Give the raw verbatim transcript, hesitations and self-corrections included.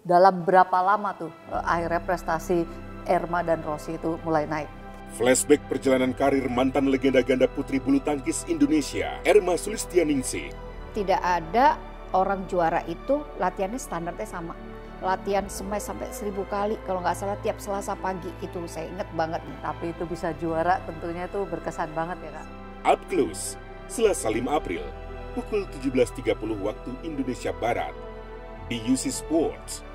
dalam berapa lama tuh uh, akhirnya prestasi Erma dan Rossi itu mulai naik. Flashback perjalanan karir mantan legenda ganda putri bulu tangkis Indonesia, Erma Sulistianingsih. Tidak ada orang juara itu latihannya standarnya sama. Latihan smash sampai seribu kali, kalau nggak salah tiap Selasa pagi, itu saya ingat banget. Tapi itu bisa juara tentunya itu berkesan banget ya Kak. Up Close, Selasa lima April, pukul tujuh belas tiga puluh waktu Indonesia Barat, di U C Sports.